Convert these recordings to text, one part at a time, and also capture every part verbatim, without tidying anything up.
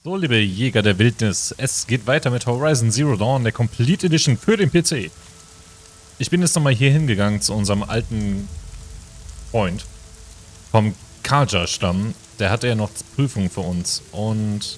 So, liebe Jäger der Wildnis, es geht weiter mit Horizon Zero Dawn, der Complete Edition für den P C. Ich bin jetzt nochmal hier hingegangen zu unserem alten Freund vom Kaja-Stamm. Der hatte ja noch Prüfungen für uns. Und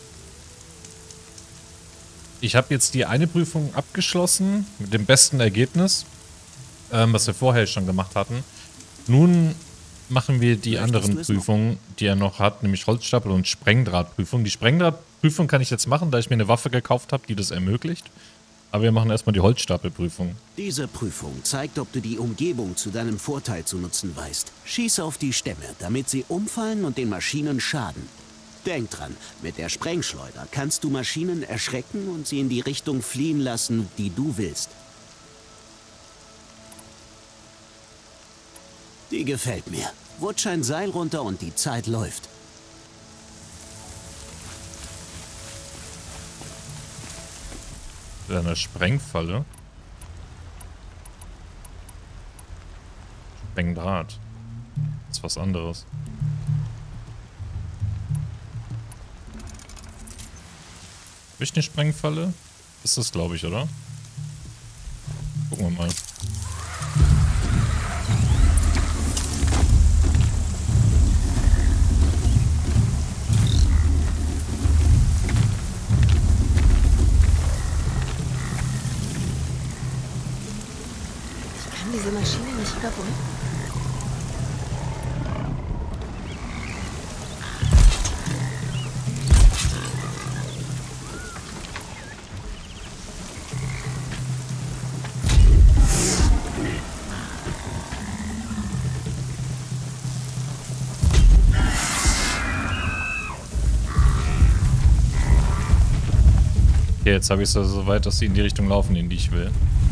ich habe jetzt die eine Prüfung abgeschlossen mit dem besten Ergebnis, ähm, was wir vorher schon gemacht hatten. Nun machen wir die anderen Prüfungen, die er noch hat, nämlich Holzstapel und Sprengdrahtprüfung. Die Sprengdrahtprüfung kann ich jetzt machen, da ich mir eine Waffe gekauft habe, die das ermöglicht. Aber wir machen erstmal die Holzstapelprüfung. Diese Prüfung zeigt, ob du die Umgebung zu deinem Vorteil zu nutzen weißt. Schieß auf die Stämme, damit sie umfallen und den Maschinen schaden. Denk dran, mit der Sprengschleuder kannst du Maschinen erschrecken und sie in die Richtung fliehen lassen, die du willst. Die gefällt mir. Rutsch ein Seil runter und die Zeit läuft. Eine Sprengfalle. Sprengdraht. Das ist was anderes. Habe ich eine Sprengfalle? Ist das, glaube ich, oder? Gucken wir mal. Diese Maschine nicht überbrücken? Okay, jetzt habe ich es also so weit, dass sie in die Richtung laufen, in die ich will.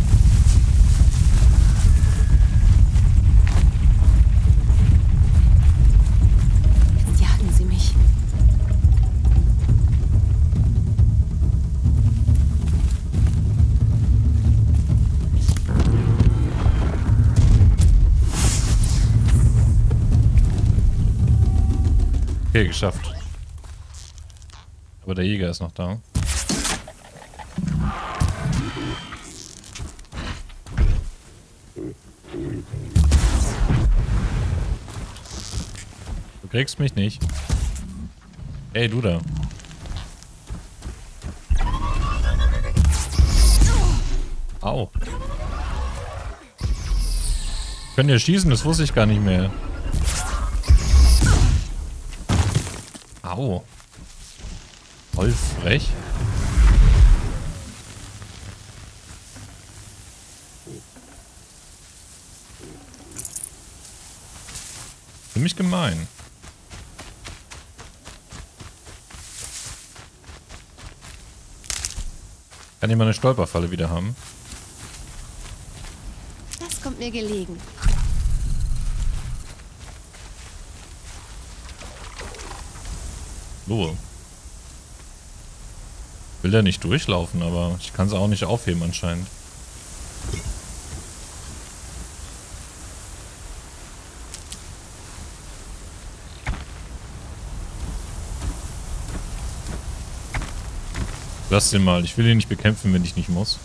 Okay, geschafft. Aber der Jäger ist noch da. Du kriegst mich nicht. Ey, du da. Au. Können ja schießen, das wusste ich gar nicht mehr. Au. Voll frech. Ziemlich gemein. Kann ich mal eine Stolperfalle wieder haben? Das kommt mir gelegen. Lohe. Will der nicht durchlaufen, aber ich kann sie auch nicht aufheben anscheinend. Lass den mal. Ich will ihn nicht bekämpfen, wenn ich nicht muss.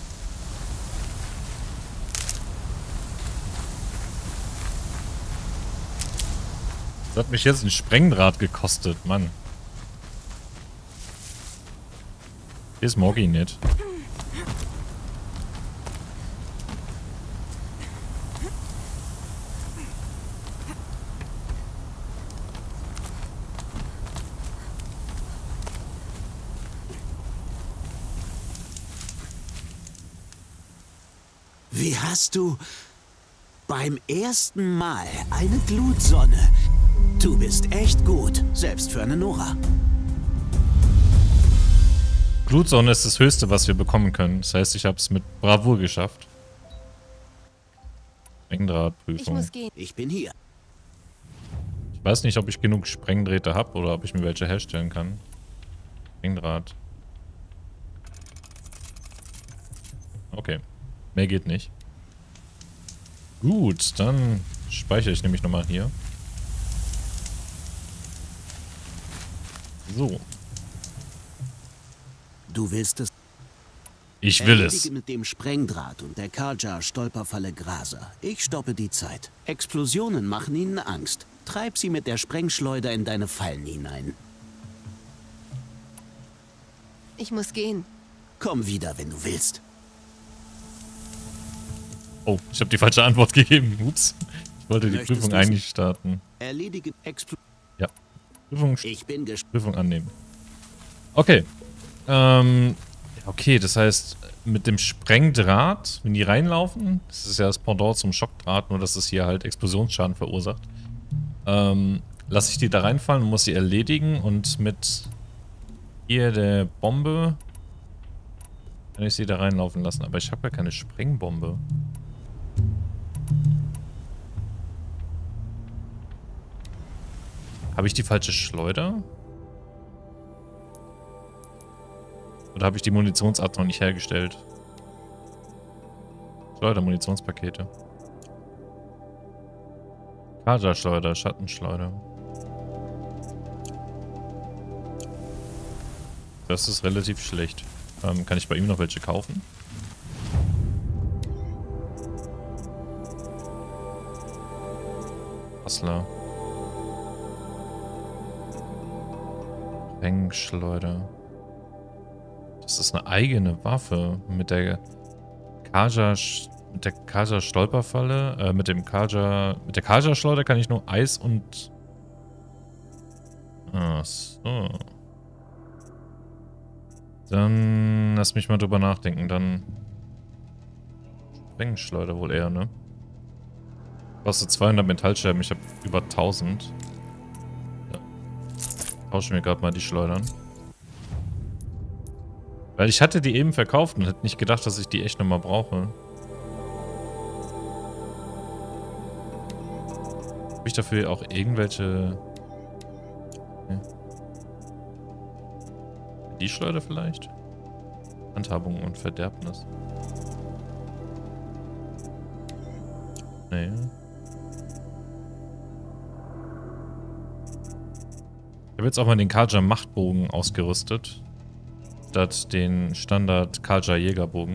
Das hat mich jetzt ein Sprengdraht gekostet, Mann. Hier ist Morgi nicht. Wie hast du beim ersten Mal eine Glutsonne? Du bist echt gut, selbst für eine Nora. Glutsonne ist das Höchste, was wir bekommen können. Das heißt, ich habe es mit Bravour geschafft. Sprengdrahtprüfung. Ich muss gehen. Ich bin hier. Ich weiß nicht, ob ich genug Sprengdrähte habe oder ob ich mir welche herstellen kann. Sprengdraht. Okay. Mehr geht nicht. Gut, dann speichere ich nämlich nochmal hier. So. Du willst es. Ich will Erledige es. mit dem Sprengdraht und der Karja-Stolperfalle Graser. Ich stoppe die Zeit. Explosionen machen ihnen Angst. Treib sie mit der Sprengschleuder in deine Fallen hinein. Ich muss gehen. Komm wieder, wenn du willst. Oh, ich habe die falsche Antwort gegeben. Ups. Ich wollte die Möchtest Prüfung du's? eigentlich starten. Erledige Expl Ja. Prüfung, Ich bin gespannt. Prüfung annehmen. Okay. Ähm, ja, okay, das heißt, mit dem Sprengdraht, wenn die reinlaufen, das ist ja das Pendant zum Schockdraht, nur dass es hier halt Explosionsschaden verursacht, ähm, lasse ich die da reinfallen und muss sie erledigen und mit hier der Bombe kann ich sie da reinlaufen lassen. Aber ich habe ja keine Sprengbombe. Habe ich die falsche Schleuder? Oder habe ich die Munitionsart noch nicht hergestellt? Schleuder, Munitionspakete. Karja-Schleuder, Schattenschleuder. Das ist relativ schlecht. Ähm, kann ich bei ihm noch welche kaufen? Hustler. Sprengschleuder. Das ist eine eigene Waffe mit der Karja, mit der Karja Stolperfalle, äh, mit dem Karja, mit der Karja Schleuder kann ich nur Eis und ach so. Dann lass mich mal drüber nachdenken, dann Sprengschleuder wohl eher, ne? Kostet zweihundert Metallscherben, ich habe über tausend. Ja. Tauschen wir gerade mal die Schleudern. Weil ich hatte die eben verkauft und hätte nicht gedacht, dass ich die echt nochmal brauche. Habe ich dafür auch irgendwelche... Ja. Die Schleuder vielleicht? Handhabung und Verderbnis. Nee. Ich habe jetzt auch mal den Karja Machtbogen ausgerüstet. Statt den Standard Karja Jägerbogen.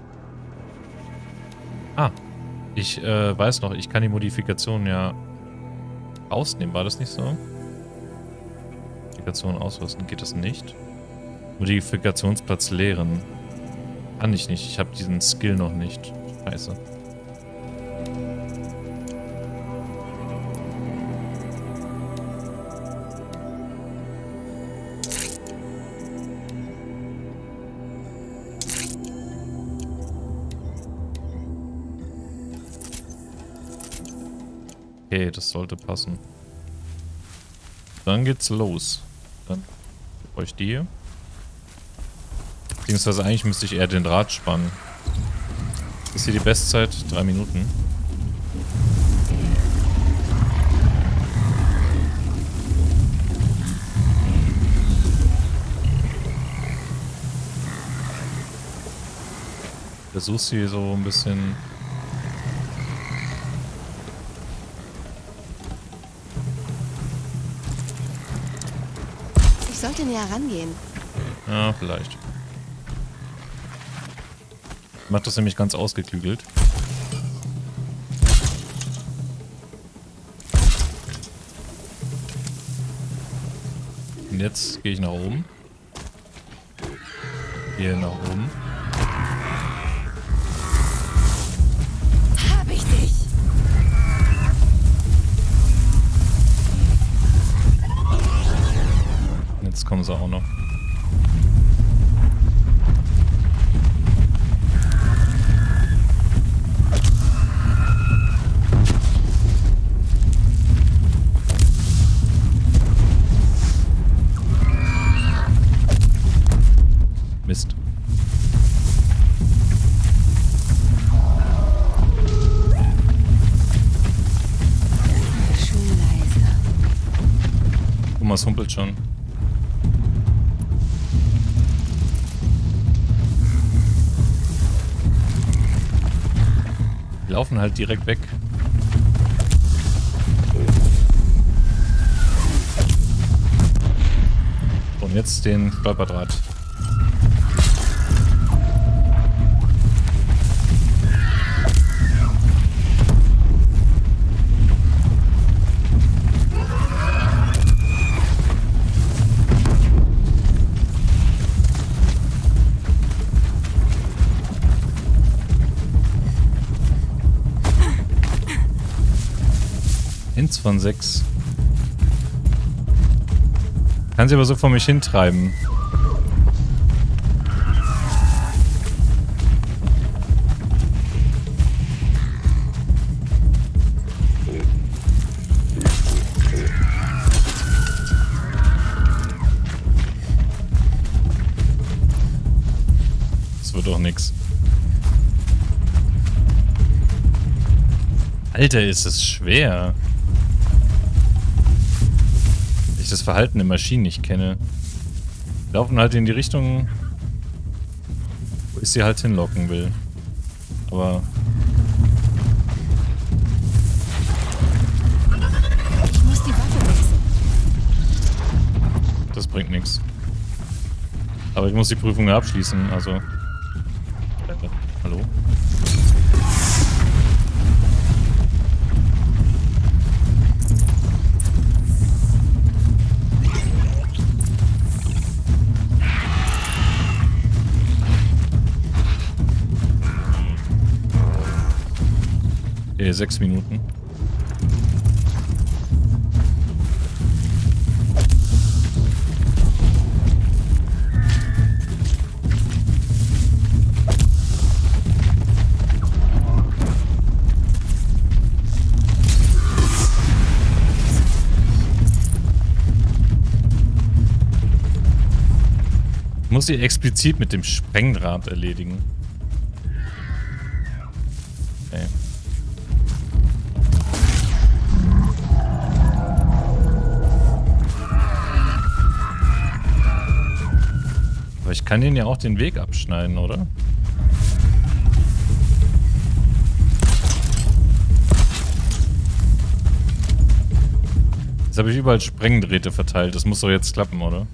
Ah. Ich äh, weiß noch, ich kann die Modifikation ja rausnehmen. War das nicht so? Modifikation ausrüsten. Geht das nicht? Modifikationsplatz leeren. Kann ich nicht. Ich habe diesen Skill noch nicht. Scheiße. Okay, das sollte passen. Dann geht's los. Dann brauche ich die hier. Beziehungsweise eigentlich müsste ich eher den Draht spannen. Ist hier die Bestzeit? Drei Minuten. Versuch's hier so ein bisschen... Ich sollte näher rangehen. Ja, vielleicht. Macht das nämlich ganz ausgeklügelt. Und jetzt gehe ich nach oben. Hier nach oben. Hab ich dich! Jetzt kommen sie auch noch. Mist. Schon leiser. Thomas humpelt schon. Die laufen halt direkt weg. Und jetzt den Stolperdraht. Eins von sechs. Kann sie aber so vor mich hintreiben. Das wird doch nix. Alter, ist es schwer. Ich das Verhalten der Maschinen nicht kenne. Wir laufen halt in die Richtung, wo ich sie halt hinlocken will. Aber... Ich muss die Waffe wechseln. Das bringt nichts. Aber ich muss die Prüfung ja abschließen, also... Äh, hallo? Okay, sechs Minuten. Ich muss sie explizit mit dem Sprengdraht erledigen. Okay. Aber ich kann denen ja auch den Weg abschneiden, oder? Jetzt habe ich überall Sprengdrähte verteilt. Das muss doch jetzt klappen, oder?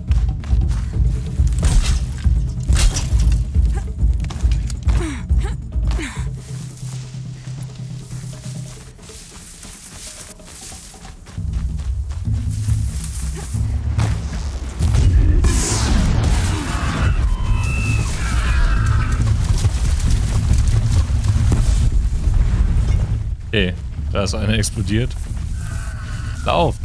Okay, da ist einer explodiert. Lauft!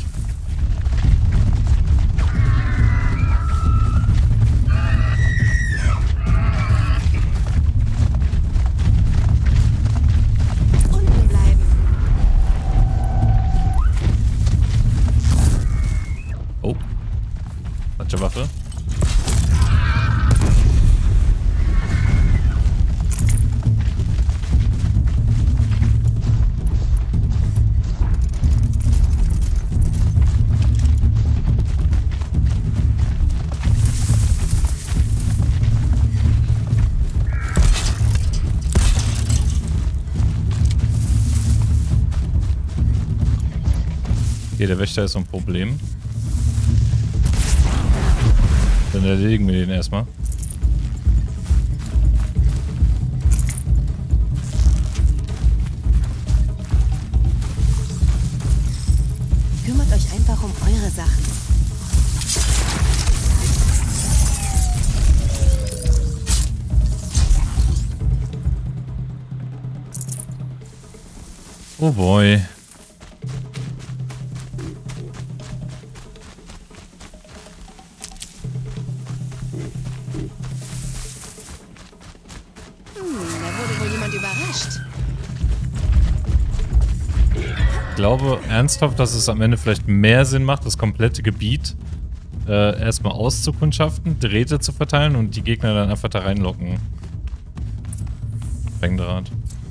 Unten bleiben. Oh. Falsche Waffe. Okay, der Wächter ist so ein Problem. Dann erledigen wir den erstmal. Kümmert euch einfach um eure Sachen. Oh boy. Ich glaube ernsthaft, dass es am Ende vielleicht mehr Sinn macht, das komplette Gebiet äh, erstmal auszukundschaften, Drähte zu verteilen und die Gegner dann einfach da reinlocken. Sprengdraht.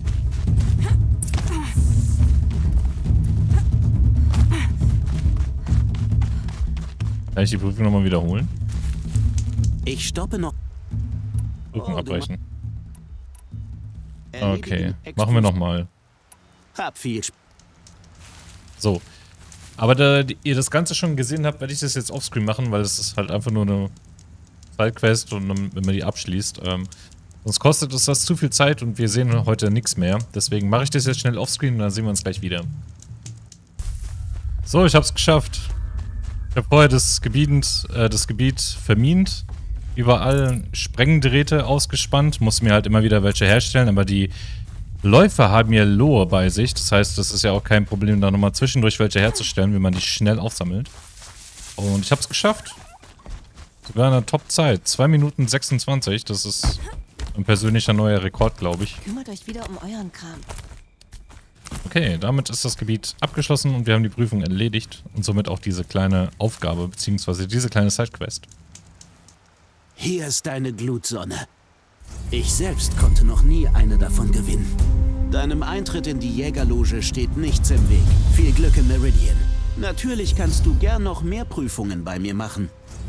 Kann ich die Prüfung nochmal wiederholen? Ich stoppe noch. Rücken Oh, abbrechen. Erledige Okay, die machen wir nochmal. Hab viel Spaß. So. Aber da ihr das Ganze schon gesehen habt, werde ich das jetzt offscreen machen, weil es ist halt einfach nur eine Sidequest und dann, wenn man die abschließt. Ähm, sonst kostet uns das zu viel Zeit und wir sehen heute nichts mehr. Deswegen mache ich das jetzt schnell offscreen und dann sehen wir uns gleich wieder. So, ich habe es geschafft. Ich habe vorher das Gebiet, äh, das Gebiet vermint. Überall Sprengdrähte ausgespannt. Musste mir halt immer wieder welche herstellen, aber die Läufer haben ja Lohe bei sich. Das heißt, das ist ja auch kein Problem, da nochmal zwischendurch welche herzustellen, wenn man die schnell aufsammelt. Und ich habe es geschafft. Sogar in einer Top-Zeit. zwei Minuten sechsundzwanzig. Das ist ein persönlicher neuer Rekord, glaube ich. Kümmert euch wieder um euren Kram. Okay, damit ist das Gebiet abgeschlossen und wir haben die Prüfung erledigt. Und somit auch diese kleine Aufgabe, beziehungsweise diese kleine Sidequest. Hier ist deine Glutsonne. Ich selbst konnte noch nie eine davon gewinnen. Deinem Eintritt in die Jägerloge steht nichts im Weg. Viel Glück in Meridian. Natürlich kannst du gern noch mehr Prüfungen bei mir machen.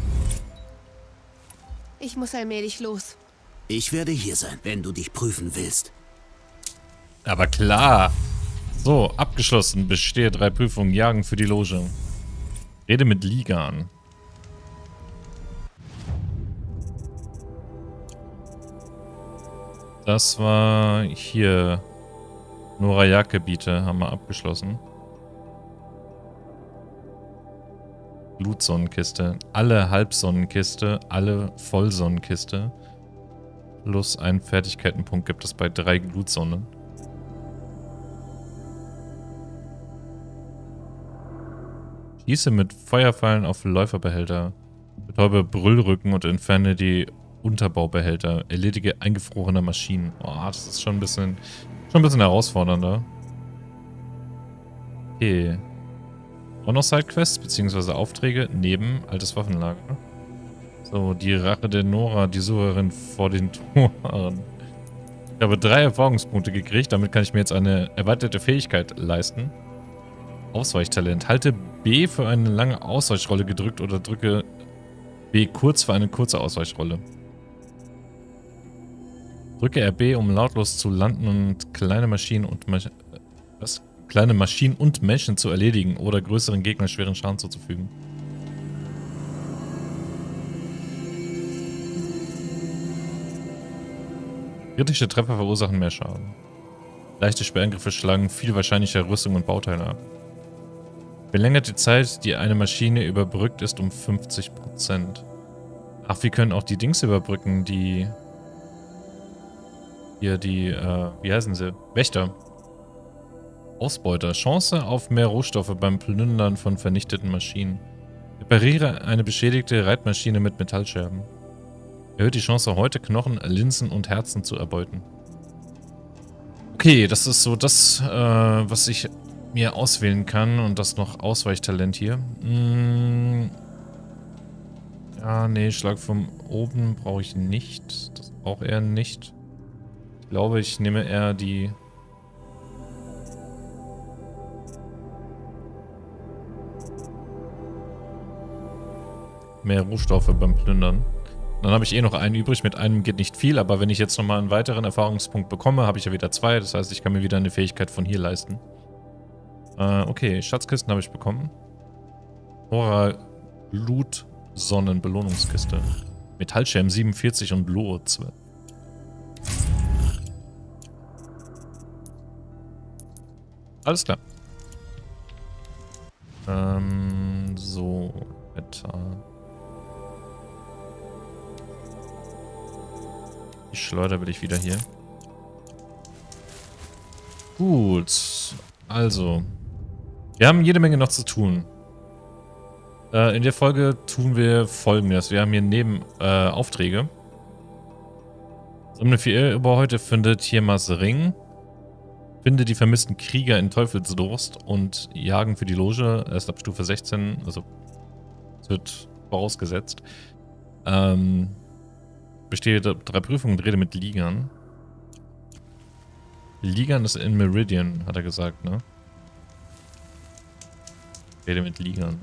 Ich muss allmählich los. Ich werde hier sein, wenn du dich prüfen willst. Aber klar. So, abgeschlossen. Bestehe drei Prüfungen. Jagen für die Loge. Rede mit Ligan. Das war hier. Norajak-Gebiete haben wir abgeschlossen. Blutsonnenkiste. Alle Halbsonnenkiste. Alle Vollsonnenkiste. Plus einen Fertigkeitenpunkt gibt es bei drei Glutsonnen. Schieße mit Feuerpfeilen auf Läuferbehälter. Betäube Brüllrücken und entferne die Unterbaubehälter. Erledige eingefrorene Maschinen. Oh, das ist schon ein bisschen, schon ein bisschen herausfordernder. Okay. Auch noch Sidequests bzw. Aufträge neben altes Waffenlager. So, die Rache der Nora, die Sucherin vor den Toren. Ich habe drei Erfahrungspunkte gekriegt. Damit kann ich mir jetzt eine erweiterte Fähigkeit leisten. Ausweichtalent. Halte B für eine lange Ausweichrolle gedrückt oder drücke B kurz für eine kurze Ausweichrolle. Drücke R B, um lautlos zu landen und kleine Maschinen und Masch was? kleine Maschinen und Menschen zu erledigen oder größeren Gegnern schweren Schaden zuzufügen. Kritische Treffer verursachen mehr Schaden. Leichte Sperrangriffe schlagen viel wahrscheinlicher Rüstung und Bauteile ab. Verlängert die Zeit, die eine Maschine überbrückt, ist um fünfzig Prozent. Ach, wir können auch die Dings überbrücken, die... Hier, die, äh, wie heißen sie? Wächter. Ausbeuter. Chance auf mehr Rohstoffe beim Plündern von vernichteten Maschinen. Repariere eine beschädigte Reitmaschine mit Metallscherben. Erhöht die Chance, heute Knochen, Linsen und Herzen zu erbeuten. Okay, das ist so das, äh, was ich mir auswählen kann. Und das noch Ausweichtalent hier. Hm. Ja, nee, Schlag von oben brauche ich nicht. Das braucht er nicht. Ich glaube, ich nehme eher die... mehr Rohstoffe beim Plündern. Dann habe ich eh noch einen übrig. Mit einem geht nicht viel, aber wenn ich jetzt nochmal einen weiteren Erfahrungspunkt bekomme, habe ich ja wieder zwei. Das heißt, ich kann mir wieder eine Fähigkeit von hier leisten. Äh, okay, Schatzkisten habe ich bekommen. Nora Blutsonnenbelohnungskiste. Metallscherben siebenundvierzig und Lohe zwölf. Alles klar. Ähm, so, etwa. Die Schleuder will ich wieder hier. Gut. Also. Wir haben jede Menge noch zu tun. Äh, in der Folge tun wir Folgendes. Wir haben hier neben äh, Aufträge. Sammle vier über heute findet Tiermas Ring. Finde die vermissten Krieger in Teufelsdurst und jagen für die Loge. Erst ab Stufe sechzehn. Also, es wird vorausgesetzt. Ähm... Bestehe drei Prüfungen und rede mit Ligan. Ligan ist in Meridian, hat er gesagt, ne? Rede mit Ligan.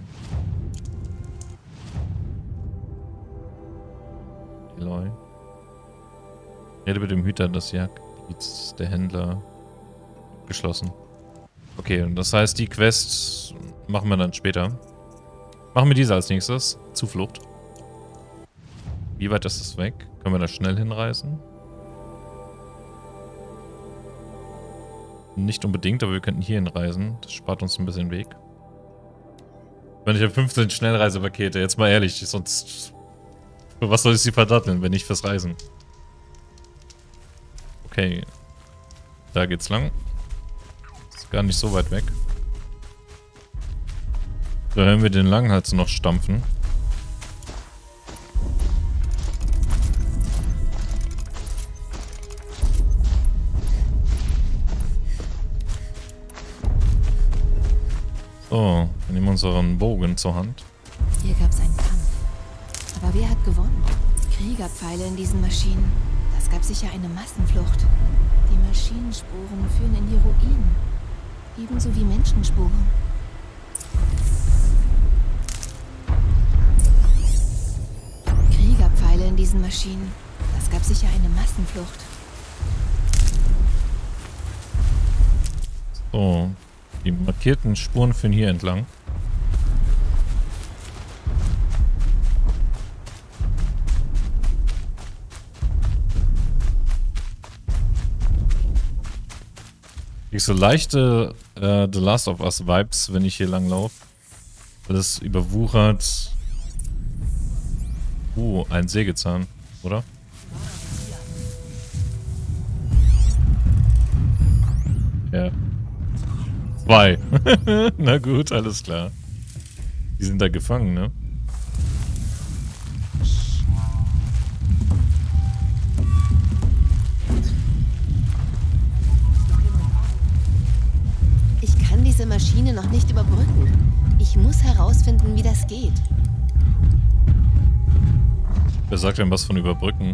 Eloy. Rede mit dem Hüter des Jagdgebiets, der Händler. Geschlossen. Okay, und das heißt, die Quest machen wir dann später. Machen wir diese als nächstes. Zuflucht. Wie weit ist es weg? Können wir da schnell hinreisen? Nicht unbedingt, aber wir könnten hier hinreisen. Das spart uns ein bisschen Weg. Wenn ich habe fünfzehn Schnellreisepakete, jetzt mal ehrlich, sonst... Für was soll ich sie verdatteln, wenn nicht fürs Reisen? Okay. Da geht's lang. Ist gar nicht so weit weg. Da hören wir den Langhals noch stampfen. So, wir nehmen unseren Bogen zur Hand. Hier gab es einen Kampf. Aber wer hat gewonnen? Kriegerpfeile in diesen Maschinen. Das gab sicher eine Massenflucht. Die Maschinenspuren führen in die Ruinen. Ebenso wie Menschenspuren. Kriegerpfeile in diesen Maschinen. Das gab sicher eine Massenflucht. So, die markierten Spuren führen hier entlang. Ich so leichte äh, The Last of Us Vibes, wenn ich hier lang laufe. Alles überwuchert. Uh, ein Sägezahn, oder? Ja. Zwei. Na gut, alles klar. Die sind da gefangen, ne? Ich kann diese Maschine noch nicht überbrücken. Ich muss herausfinden, wie das geht. Wer sagt denn was von überbrücken?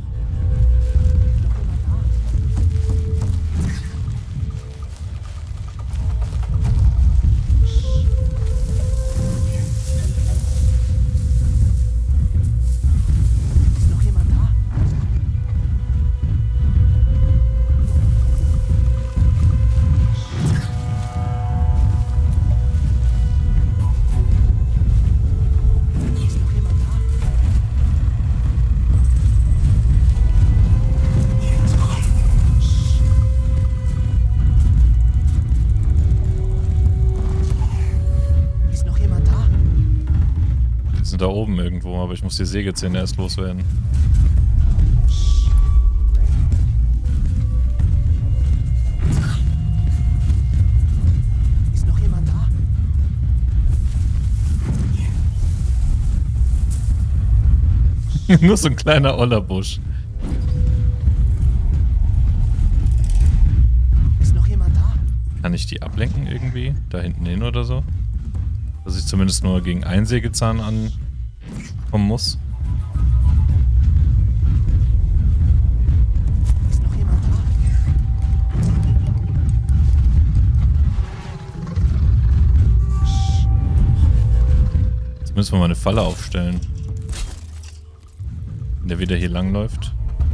Da oben irgendwo, aber ich muss die Sägezähne erst loswerden. Ist noch jemand da? Nur so ein kleiner Ollerbusch. Ist noch jemand da? Kann ich die ablenken irgendwie? Da hinten hin oder so? Dass ich zumindest nur gegen einen Sägezahn ankommen muss. Ist noch jemand da? Jetzt müssen wir mal eine Falle aufstellen. Wenn der wieder hier langläuft.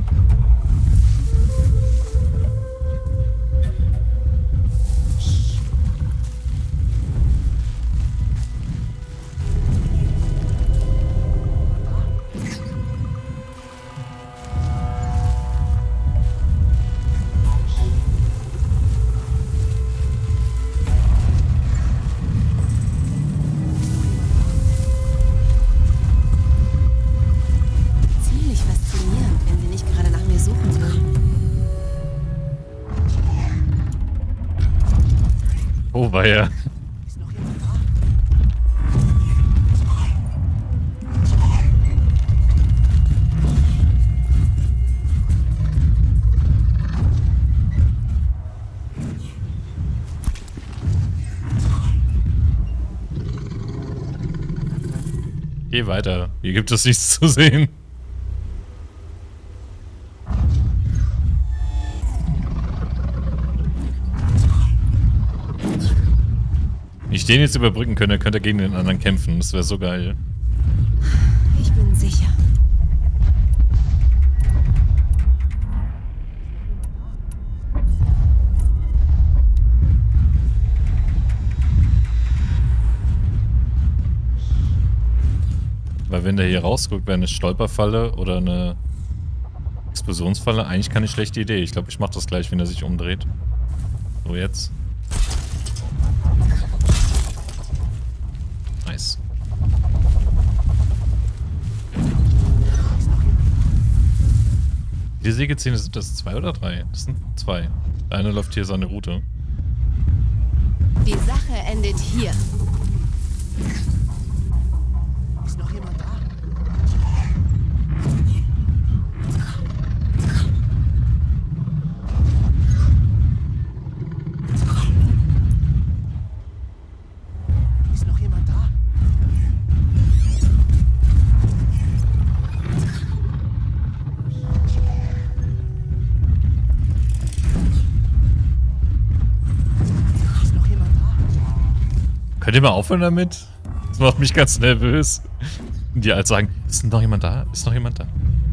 Oh, war ja. Ist noch jemand da? Geh weiter. Hier gibt es nichts zu sehen. Wenn ich den jetzt überbrücken könnte, könnte er gegen den anderen kämpfen. Das wäre so geil. Ich bin sicher. Weil wenn der hier rausguckt, wäre eine Stolperfalle oder eine Explosionsfalle eigentlich keine schlechte Idee. Ich glaube, ich mache das gleich, wenn er sich umdreht. So, jetzt. Nice. Wie viele Sägezähne sind das? Zwei oder drei? Das sind zwei. Der eine läuft hier seine Route. Die Sache endet hier. Ist noch jemand da? Ist noch jemand da? Ist noch jemand da? Könnt ihr mal aufhören damit? Das macht mich ganz nervös. Und die halt sagen, ist noch jemand da? Ist noch jemand da?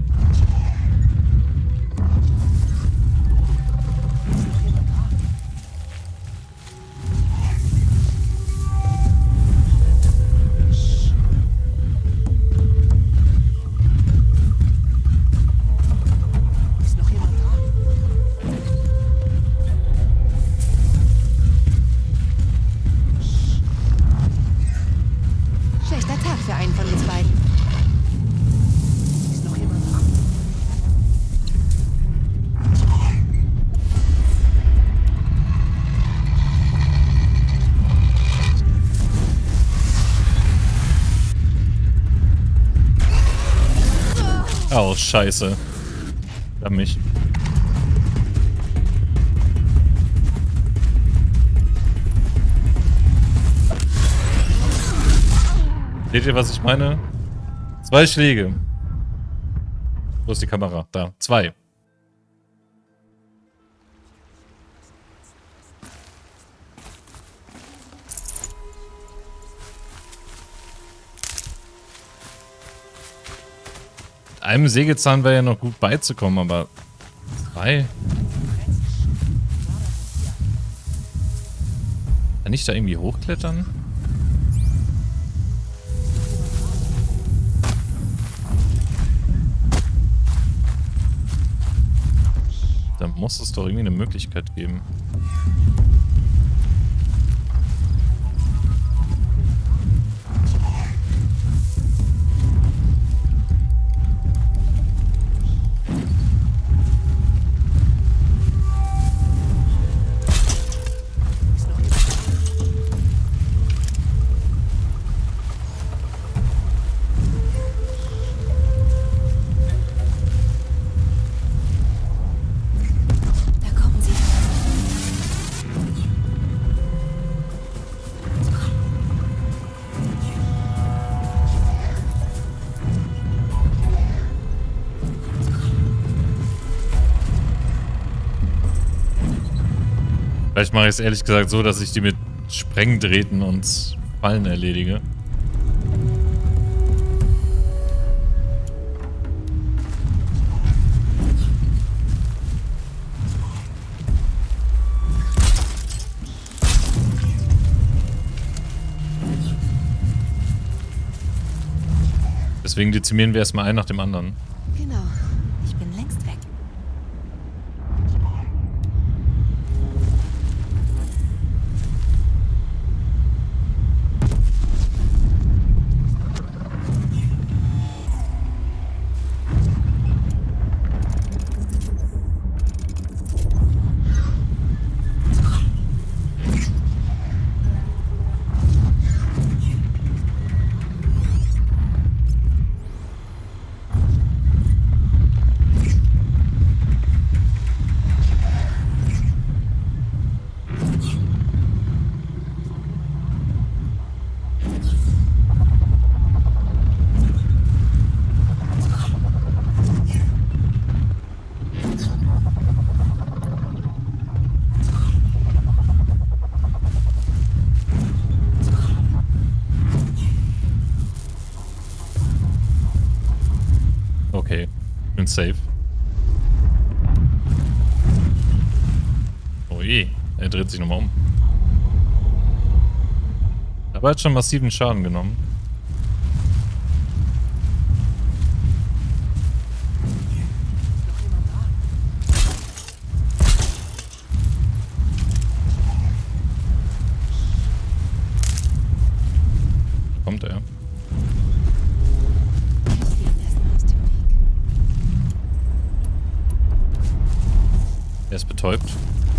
Ist noch jemand da? Schlechter Tag für einen von uns beiden. Ist noch jemand da? Oh, scheiße. Da mich. Seht ihr, was ich meine? Zwei Schläge. Wo ist die Kamera? Da. Zwei. Mit einem Sägezahn wäre ja noch gut beizukommen, aber zwei? Kann ich da irgendwie hochklettern? Da muss es doch irgendwie eine Möglichkeit geben. Da kommen sie. Vielleicht mache ich es ehrlich gesagt so, dass ich die mit Sprengdrähten und Fallen erledige. Deswegen dezimieren wir erstmal einen nach dem anderen. Genau. Ich bin längst weg. Okay, bin safe. Oh je, er dreht sich nochmal um. Aber er hat schon massiven Schaden genommen. Kommt er? Ich gehe ihm erstmal aus dem Weg. ist betäubt.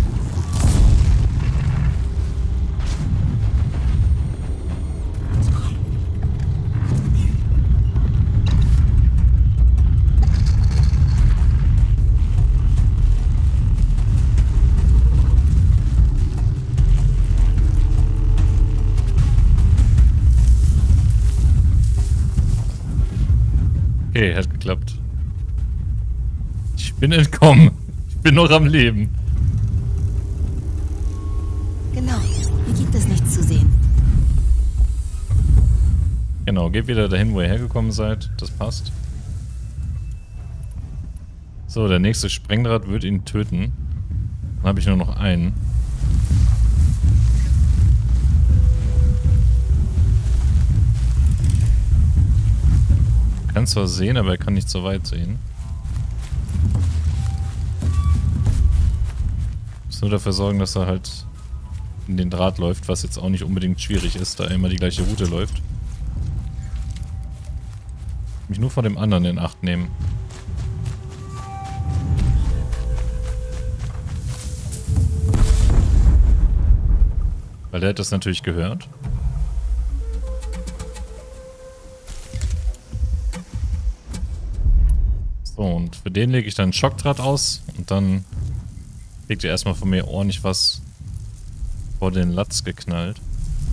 Okay, hat geklappt. Ich bin entkommen. Ich bin noch am Leben. Genau. Hier gibt es nichts zu sehen. Genau, geht wieder dahin, wo ihr hergekommen seid. Das passt. So, der nächste Sprengdraht wird ihn töten. Dann habe ich nur noch einen. Er kann zwar sehen, aber er kann nicht so weit sehen. Ich muss nur dafür sorgen, dass er halt in den Draht läuft, was jetzt auch nicht unbedingt schwierig ist, da er immer die gleiche Route läuft. Mich nur vor dem anderen in Acht nehmen. Weil der hat das natürlich gehört. So, und für den lege ich dann ein Schockdraht aus und dann kriegt ihr erstmal von mir ordentlich was vor den Latz geknallt.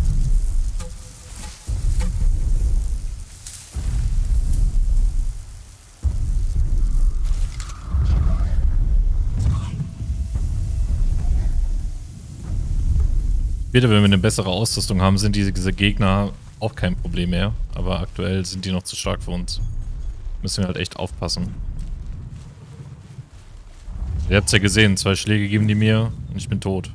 Später, wenn wir eine bessere Ausrüstung haben, sind diese Gegner auch kein Problem mehr. Aber aktuell sind die noch zu stark für uns. Müssen wir halt echt aufpassen. Ihr habt es ja gesehen, zwei Schläge geben die mir und ich bin tot.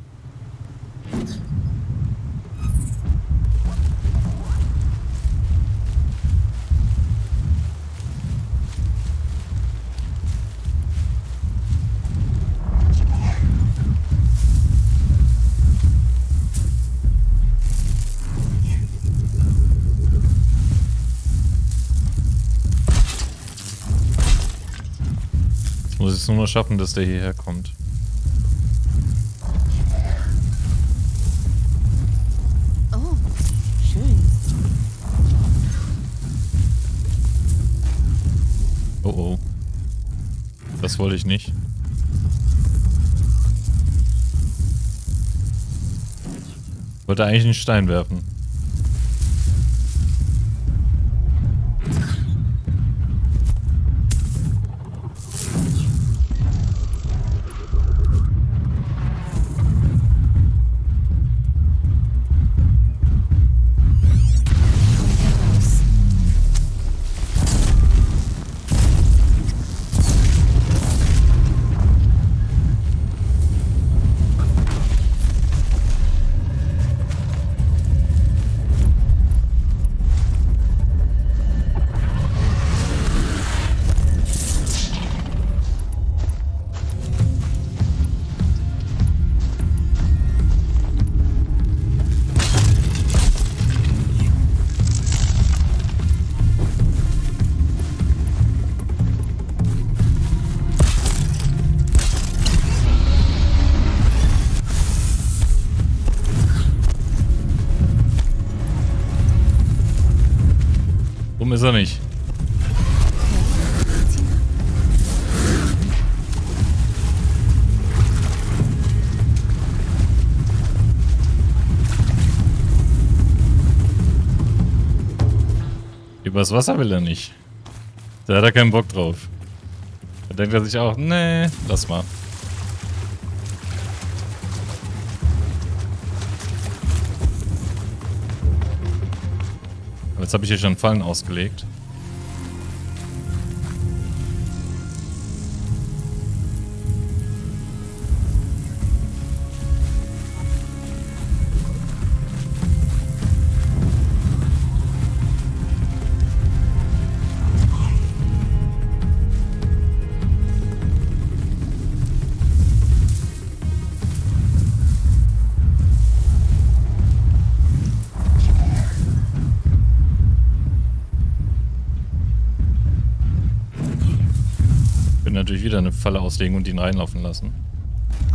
Muss es nur noch schaffen, dass der hierher kommt. Oh, schön. Oh oh. Das wollte ich nicht. Ich wollte eigentlich einen Stein werfen. Dumm ist er nicht. Übers Wasser will er nicht. Da hat er keinen Bock drauf. Da denkt er sich auch, nee, lass mal. Aber jetzt habe ich hier schon Fallen ausgelegt. Natürlich wieder eine Falle auslegen und ihn reinlaufen lassen.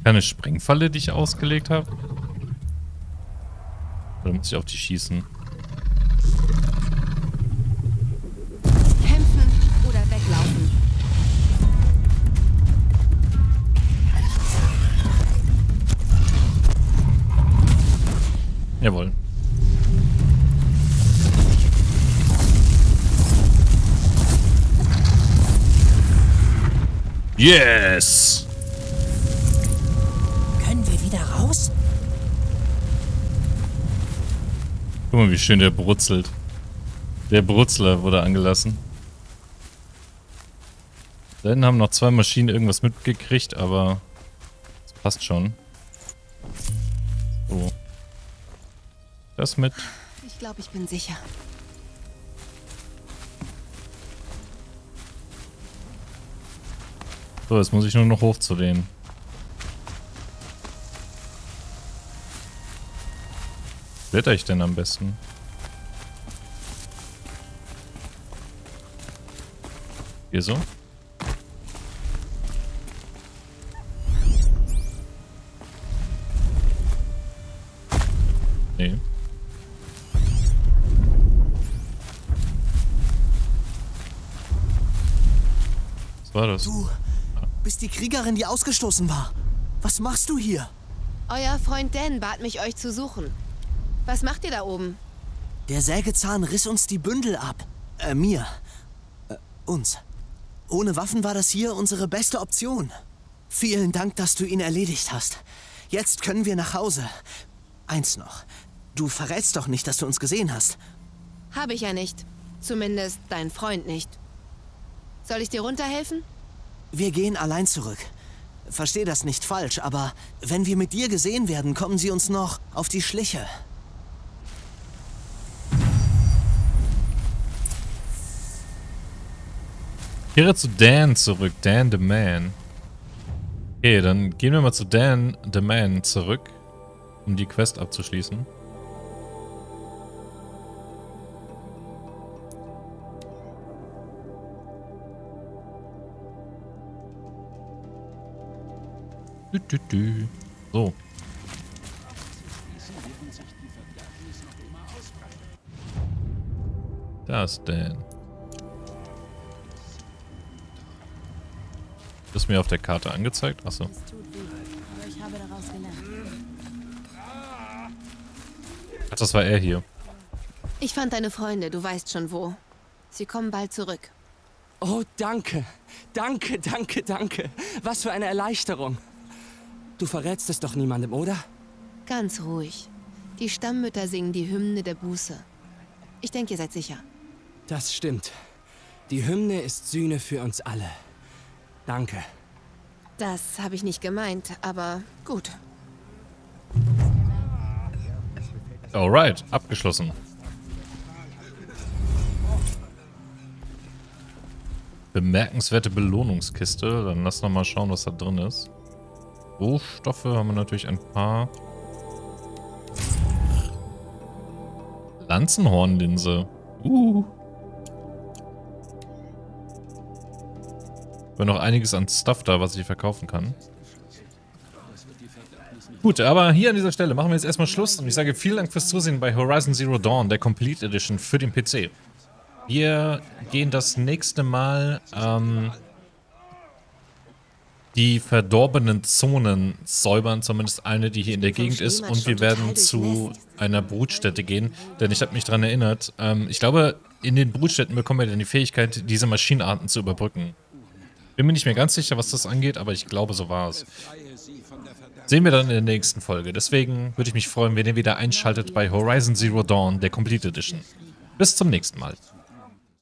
Keine Sprengfalle, die ich ausgelegt habe? Oder muss ich auf die schießen? Kämpfen oder weglaufen. Jawohl. Yes! Können wir wieder raus? Guck mal, wie schön der brutzelt. Der Brutzler wurde angelassen. Dann haben noch zwei Maschinen irgendwas mitgekriegt, aber das passt schon. So. Das mit. Ich glaube, ich bin sicher. So, jetzt muss ich nur noch hoch zu denen. Kletter ich denn am besten? Hier so? Nee. Was war das? Du bist die Kriegerin, die ausgestoßen war. Was machst du hier? Euer Freund Dan bat mich, euch zu suchen. Was macht ihr da oben? Der Sägezahn riss uns die Bündel ab. Äh, mir. Äh, uns. Ohne Waffen war das hier unsere beste Option. Vielen Dank, dass du ihn erledigt hast. Jetzt können wir nach Hause. Eins noch. Du verrätst doch nicht, dass du uns gesehen hast. Habe ich ja nicht. Zumindest dein Freund nicht. Soll ich dir runterhelfen? Wir gehen allein zurück. Versteh das nicht falsch, aber wenn wir mit dir gesehen werden, kommen sie uns noch auf die Schliche. Kehre zu Dan zurück. Dan the Man. Okay, dann gehen wir mal zu Dan the Man zurück, um die Quest abzuschließen. Dü, dü, dü. So. Da ist Dan. Ist mir auf der Karte angezeigt? Achso. Es tut weh, aber ich habe daraus gelernt. Ach, das war er hier. Ich fand deine Freunde, du weißt schon wo. Sie kommen bald zurück. Oh, danke. Danke, danke, danke. Was für eine Erleichterung. Du verrätst es doch niemandem, oder? Ganz ruhig. Die Stammmütter singen die Hymne der Buße. Ich denke, ihr seid sicher. Das stimmt. Die Hymne ist Sühne für uns alle. Danke. Das habe ich nicht gemeint, aber gut. Alright, abgeschlossen. Bemerkenswerte Belohnungskiste. Dann lass noch mal schauen, was da drin ist. Rohstoffe haben wir natürlich ein paar. Lanzenhornlinse. Uh. Wir haben noch einiges an Stuff da, was ich verkaufen kann. Gut, aber hier an dieser Stelle machen wir jetzt erstmal Schluss und ich sage vielen Dank fürs Zusehen bei Horizon Zero Dawn, der Complete Edition für den P C. Wir gehen das nächste Mal ähm, die verdorbenen Zonen säubern, zumindest eine, die hier in der Gegend ist, und wir werden zu einer Brutstätte gehen, denn ich habe mich daran erinnert, ähm, ich glaube, in den Brutstätten bekommen wir dann die Fähigkeit, diese Maschinenarten zu überbrücken. Bin mir nicht mehr ganz sicher, was das angeht, aber ich glaube, so war es. Sehen wir dann in der nächsten Folge. Deswegen würde ich mich freuen, wenn ihr wieder einschaltet bei Horizon Zero Dawn, der Complete Edition. Bis zum nächsten Mal.